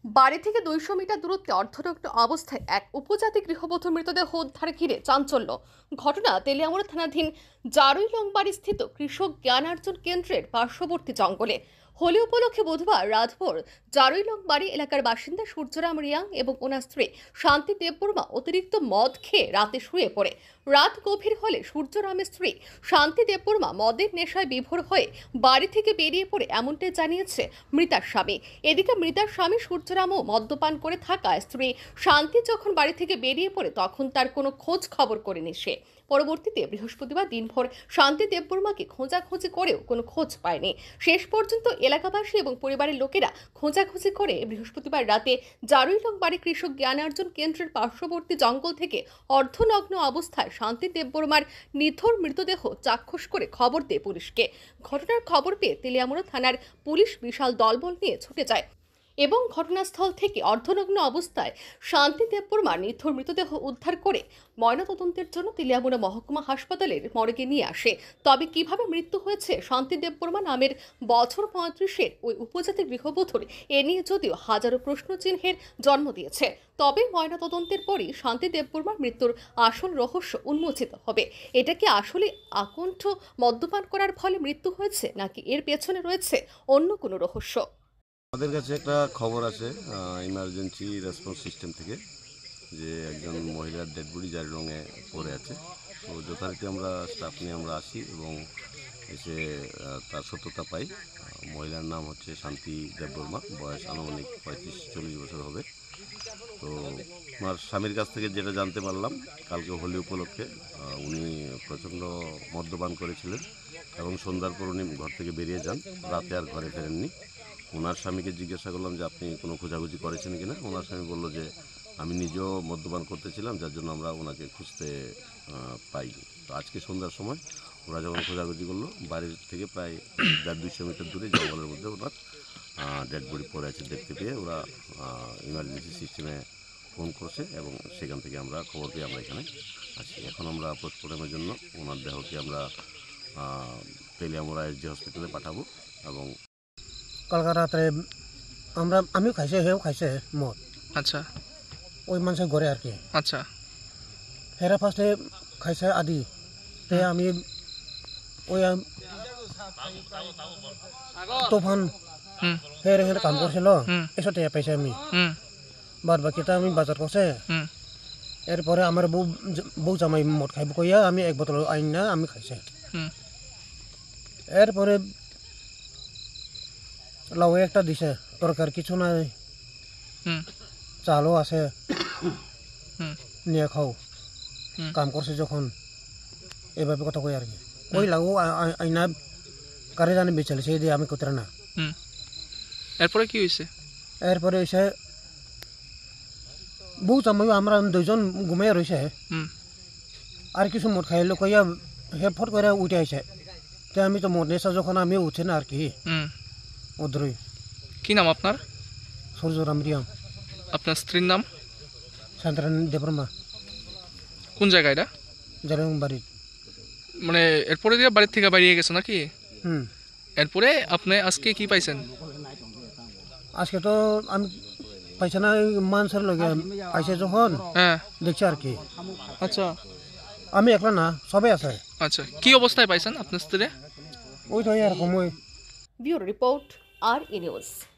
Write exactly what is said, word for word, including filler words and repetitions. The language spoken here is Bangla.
বাড়ি থেকে দুইশো মিটার দূরত্বে অর্ধনগ্ন অবস্থায় এক উপজাতি গৃহবধূর মৃতদেহ উদ্ধার ঘিরে চাঞ্চল্য। ঘটনা তেলিয়ামুড়া থানাধীন জারুইলংবাড়ি স্থিত কৃষক জ্ঞানার্জন কেন্দ্রের পার্শ্ববর্তী জঙ্গলে। হোলি উপলক্ষে বুধবার রাতভর জারুইলংবাড়ি এলাকার বাসিন্দা সূর্যরাম রিয়াং এবং ওনার স্ত্রী শান্তি দেববর্মা অতিরিক্ত মদ খেয়ে রাতে শুয়ে পড়ে। রাত গভীর হলে সূর্যরামের স্ত্রী শান্তি দেববর্মা মদের নেশায় বিভোর হয়ে বাড়ি থেকে বেরিয়ে পড়ে, এমনটাই জানিয়েছে মৃতার স্বামী। এদিকে মৃতার স্বামী সূর্যরামও মদ্যপান করে থাকায় স্ত্রী শান্তি যখন বাড়ি থেকে বেরিয়ে পড়ে তখন তার কোনো খোঁজ খবর করেনি সে। পরবর্তীতে বৃহস্পতিবার দিনভর শান্তি দেববর্মাকে খোঁজাখুঁজি করেও কোনো খোঁজ পায়নি। শেষ পর্যন্ত এলাকাবাসী এবং পরিবারের লোকেরা খোঁজাখুঁজি করে বৃহস্পতিবার রাতে জারুইলংবাড়ি কৃষক জ্ঞানার্জন কেন্দ্রের পার্শ্ববর্তী জঙ্গল থেকে অর্ধনগ্ন অবস্থায় শান্তি দেববর্মার নিথর মৃতদেহ চাক্ষুষ করে খবর দেয় পুলিশকে। ঘটনার খবর পেয়ে তেলিয়ামুড়া থানার পুলিশ বিশাল দলবল নিয়ে ছুটে যায় এবং ঘটনাস্থল থেকে অর্ধনগ্ন অবস্থায় শান্তি দেববর্মার নিথর মৃতদেহ উদ্ধার করে ময়নাতদন্তের জন্য তেলিয়ামুড়া মহকুমা হাসপাতালের মর্গে নিয়ে আসে। তবে কিভাবে মৃত্যু হয়েছে শান্তি দেববর্মা নামের বছর পঁয়ত্রিশের ওই উপজাতি গৃহবধূর, এ নিয়ে যদিও হাজারো প্রশ্নচিহ্নের জন্ম দিয়েছে। তবে ময়নাতদন্তের পরই শান্তি দেববর্মার মৃত্যুর আসল রহস্য উন্মোচিত হবে। এটা কি আসলে আকণ্ঠ মদ্যপান করার ফলে মৃত্যু হয়েছে, নাকি এর পেছনে রয়েছে অন্য কোনো রহস্য? আমাদের কাছে একটা খবর আছে ইমার্জেন্সি রেসপন্স সিস্টেম থেকে, যে একজন মহিলার ডেড বডি জারিলংয়ে পড়ে আছে। তো যথারীতি আমরা স্টাফ নিয়ে আমরা আসি এবং এসে তার সত্যতা পাই। মহিলার নাম হচ্ছে শান্তি দেববর্মা, বয়স আনুমানিক পঁয়ত্রিশ চল্লিশ বছর হবে। তো আমার স্বামীর কাছ থেকে যেটা জানতে পারলাম, কালকে হোলি উপলক্ষে উনি প্রচণ্ড মদ্যপান করেছিলেন এবং সন্ধ্যার পর উনি ঘর থেকে বেরিয়ে যান, রাতে আর ঘরে ফেরেননি। ওনার স্বামীকে জিজ্ঞাসা করলাম যে আপনি কোনো খোঁজাখুঁজি করেছেন কিনা। ওনার স্বামী বলল যে আমি নিজেও মদ্যপান করতেছিলাম, যার জন্য আমরা ওনাকে খুঁজতে পাইনি। তো আজকে সন্ধ্যার সময় ওরা যখন খোঁজাখুঁজি করলো, বাড়ির থেকে প্রায় দেড় দুইশো মিটার দূরে জঙ্গলের মধ্যে ওনার ডেড বডি পড়ে আছে দেখতে পেয়ে ওরা ইমার্জেন্সি সিস্টেমে ফোন করছে এবং সেখান থেকে আমরা খবর পেয়ে আমরা এখানে আছি। এখন আমরা পোস্টমর্টমের জন্য ওনার দেহকে আমরা তেলিয়ামুড়া এসডি হসপিটালে পাঠাবো। এবং কালকা রাত্রে আমরা আমিও খাইছে, সেও খাইছে মদ। আচ্ছা, ওই মানুষের ঘরে আর কি। আচ্ছা, হেরা ফার্স্টে খাইছে আদি, তে আমি ওই তুফান হেরে হেরে কাম করছিল, এসব টেয়া পাইছে আমি। বাদ বাকিটা আমি বাজার করছে। এরপরে আমার বউ বউ জামাই মদ খাইব কইয়া আমি এক বোতল আইন না আমি খাইছে। এরপরে লাউ একটা দিছে, তরকার কিছু নাই, চালও আছে, নিয়ে খাও। কাম করছে যখন এভাবে কথা কই আর কি। ওই লাউ আইনা কারে জানি বেচালে সেই দিয়ে আমি কোতরা না। এরপরে কি হয়েছে? এরপরে এসে বউ জামাই আমরা দুইজন ঘুমাইয়া রয়েছে, আর কিছু মদ খাইলো কইয়া হে ফট করে উঠে আইছে। তো আমি তো মদ নেশা যখন আমি উঠে না আর কি ওদ্রই। কি নাম আপনার? সূর্যরাম রিয়াং। আপনার স্ত্রীর নাম? শান্তি দেববর্মা। কোন জায়গা এটা? জারুইলংবাড়ি। মানে এরপরে দিয়ে বাড়ির থেকে বেরিয়ে গেছে নাকি? হুম। এরপরে আপনি আজকে কি পাইছেন? আজকে তো আমি পাইছে না, মানুষের লগে পাইছে যখন হ্যাঁ দেখছি আর কি। আচ্ছা, আমি একলা না, সবাই আছে। আচ্ছা, কি অবস্থায় পাইছেন আপনার স্ত্রী? ওই তো এরকম। ওই ব্যুরো রিপোর্ট, আর ই নিউজ।